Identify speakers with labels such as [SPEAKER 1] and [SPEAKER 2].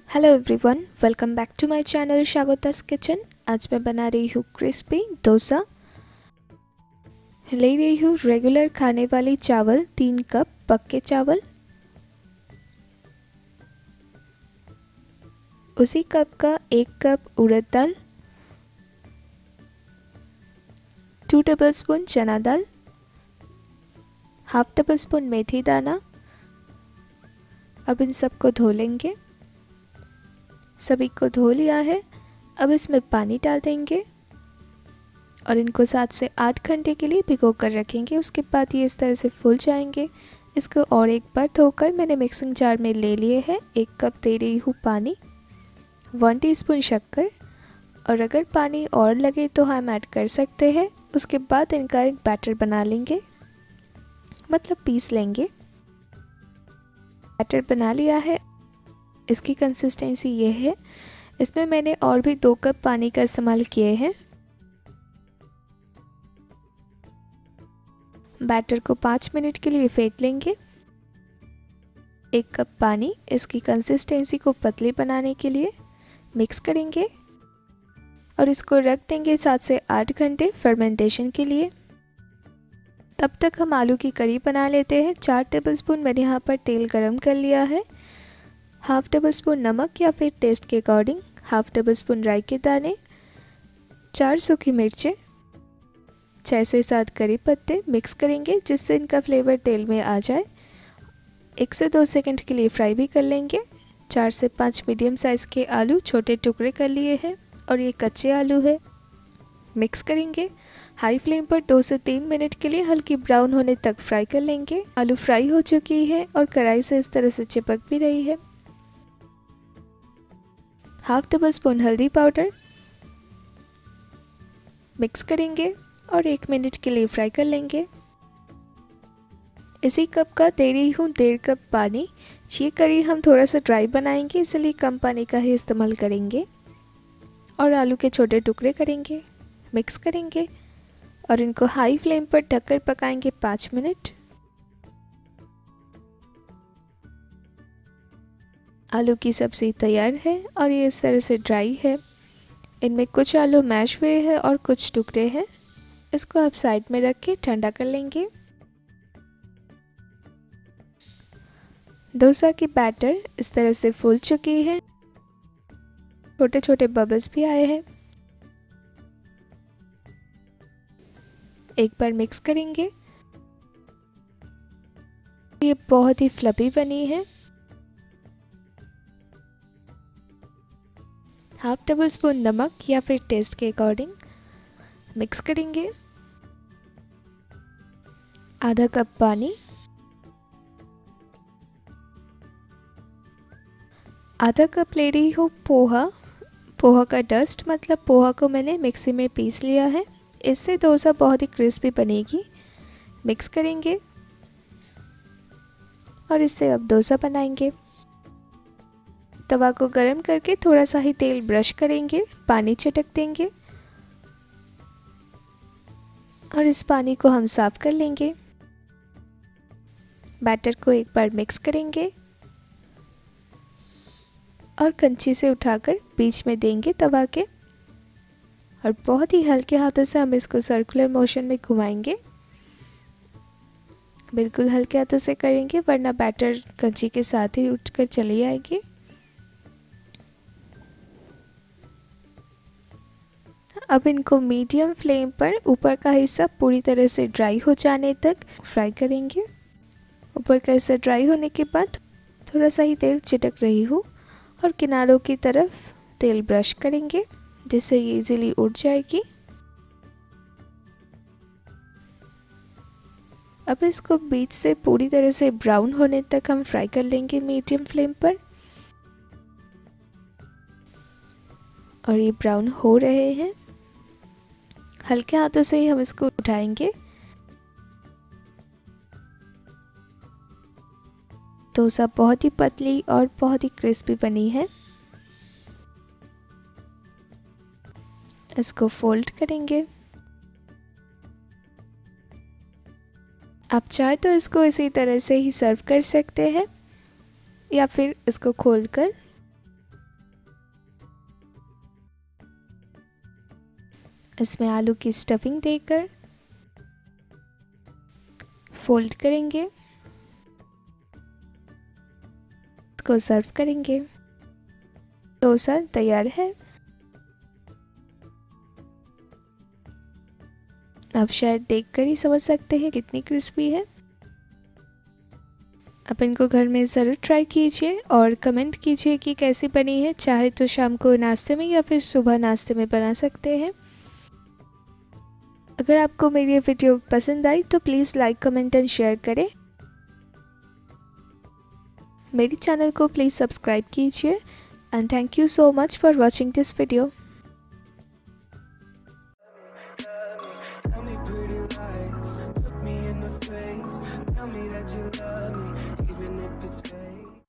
[SPEAKER 1] Hello everyone, welcome back to my channel Shagotas kitchen. आज मैं बना रही हूँ क्रिस्पी डोसा। ले रही हूँ रेगुलर खाने वाली चावल 3 कप पक्के चावल। उसी कप का 1 कप उड़द दाल, 2 टेबलस्पून चना दाल, हाफ टेबलस्पून मेथी दाना। अब इन सबको धो लेंगे। सभी को धो लिया है। अब इसमें पानी डाल देंगे और इनको 7 से 8 घंटे के लिए भिगो कर रखेंगे। उसके बाद ये इस तरह से फूल जाएंगे। इसको और एक बार धोकर मैंने मिक्सिंग जार में ले लिए हैं। 1 कप दे रही हूँ पानी, 1 टीस्पून शक्कर, और अगर पानी और लगे तो हम ऐड कर सकते हैं। उसके बाद इनका एक बैटर बना लेंगे, मतलब पीस लेंगे। बैटर बना लिया है। इसकी कंसिस्टेंसी ये है। इसमें मैंने और भी 2 कप पानी का इस्तेमाल किए हैं। बैटर को 5 मिनट के लिए फेंट लेंगे। 1 कप पानी इसकी कंसिस्टेंसी को पतली बनाने के लिए मिक्स करेंगे और इसको रख देंगे 7 से 8 घंटे फर्मेंटेशन के लिए। तब तक हम आलू की करी बना लेते हैं। 4 टेबलस्पून मैंने यहाँ पर तेल गरम कर लिया है। हाफ टेबलस्पून नमक या फिर टेस्ट के अकॉर्डिंग, हाफ टेबलस्पून राई के दाने, 4 सूखी मिर्चें, 6 से 7 करी पत्ते मिक्स करेंगे जिससे इनका फ्लेवर तेल में आ जाए। 1 से 2 सेकंड के लिए फ्राई भी कर लेंगे। 4 से 5 मीडियम साइज़ के आलू छोटे टुकड़े कर लिए हैं और ये कच्चे आलू है। मिक्स करेंगे। हाई फ्लेम पर 2 से 3 मिनट के लिए हल्की ब्राउन होने तक फ्राई कर लेंगे। आलू फ्राई हो चुकी है और कढ़ाई से इस तरह से चिपक भी रही है। हाफ टेबलस्पून हल्दी पाउडर मिक्स करेंगे और 1 मिनट के लिए फ्राई कर लेंगे। इसी कप का दे रही हूँ 1.5 कप पानी। ये करी हम थोड़ा सा ड्राई बनाएंगे, इसलिए कम पानी का ही इस्तेमाल करेंगे और आलू के छोटे टुकड़े करेंगे। मिक्स करेंगे और इनको हाई फ्लेम पर ढककर पकाएंगे 5 मिनट। आलू की सब्ज़ी तैयार है और ये इस तरह से ड्राई है। इनमें कुछ आलू मैश हुए हैं और कुछ टुकड़े हैं। इसको आप साइड में रख के ठंडा कर लेंगे। डोसा की बैटर इस तरह से फूल चुकी है। छोटे छोटे बबल्स भी आए हैं। एक बार मिक्स करेंगे। ये बहुत ही फ्लफी बनी है। हाफ टेबलस्पून नमक या फिर टेस्ट के अकॉर्डिंग मिक्स करेंगे। आधा कप पानी, आधा कप ले रही हूँ पोहा। पोहा का डस्ट, मतलब पोहा को मैंने मिक्सी में पीस लिया है। इससे डोसा बहुत ही क्रिस्पी बनेगी। मिक्स करेंगे और इससे अब डोसा बनाएंगे। तवा को गरम करके थोड़ा सा ही तेल ब्रश करेंगे, पानी छिड़क देंगे और इस पानी को हम साफ कर लेंगे। बैटर को एक बार मिक्स करेंगे और कंची से उठाकर बीच में देंगे तवा के और बहुत ही हल्के हाथों से हम इसको सर्कुलर मोशन में घुमाएंगे। बिल्कुल हल्के हाथों से करेंगे वरना बैटर कंची के साथ ही उठकर चली आएगी। अब इनको मीडियम फ्लेम पर ऊपर का हिस्सा पूरी तरह से ड्राई हो जाने तक फ्राई करेंगे। ऊपर का हिस्सा ड्राई होने के बाद थोड़ा सा ही तेल चिटक रही हूँ और किनारों की तरफ तेल ब्रश करेंगे जिससे ये इजीली उड़ जाएगी। अब इसको बीच से पूरी तरह से ब्राउन होने तक हम फ्राई कर लेंगे मीडियम फ्लेम पर। और ये ब्राउन हो रहे हैं। हल्के हाथों से ही हम इसको उठाएंगे। डोसा बहुत ही पतली और बहुत ही क्रिस्पी बनी है। इसको फोल्ड करेंगे। आप चाहे तो इसको इसी तरह से ही सर्व कर सकते हैं या फिर इसको खोलकर इसमें आलू की स्टफिंग देकर फोल्ड करेंगे, इसको सर्व करेंगे। डोसा तैयार है। आप शायद देखकर ही समझ सकते हैं कितनी क्रिस्पी है। आप इनको घर में ज़रूर ट्राई कीजिए और कमेंट कीजिए कि कैसी बनी है। चाहे तो शाम को नाश्ते में या फिर सुबह नाश्ते में बना सकते हैं। अगर आपको मेरी ये वीडियो पसंद आई तो please like, comment and share करें। मेरे चैनल को प्लीज़ सब्सक्राइब कीजिए and thank you so much for watching this video.